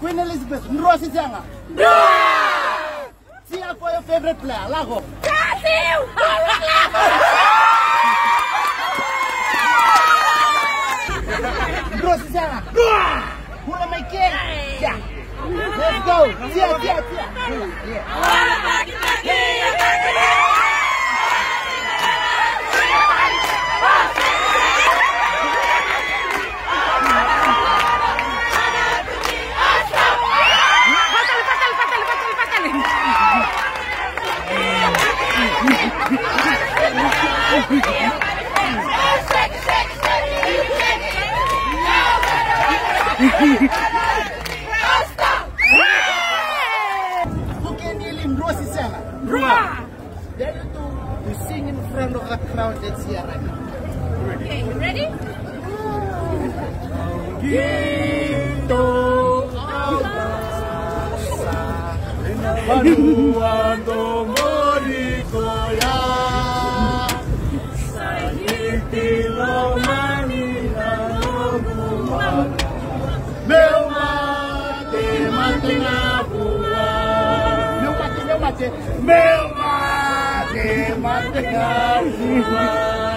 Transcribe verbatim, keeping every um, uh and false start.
Queen Elizabeth, Drua Sijanga. Drua! Cheer for your favorite player, Lago. Brazil! Drua Sijanga. Drua! Who am I king? Yeah. Let's go. Cheer, cheer, cheer. Who can kneel in Drua Sijanga? Drua! Dare you to, to sing in front of the crowd that's here right now. Okay, you ready? Gito Panuando Morikoya Saitilo Manila Logumana Meu mate mate na bua Meu mate, meu mate Meu mate mate na bua